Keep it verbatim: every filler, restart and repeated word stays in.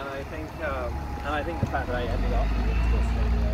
and I think um, and I think the fact that I ended up moving to Australia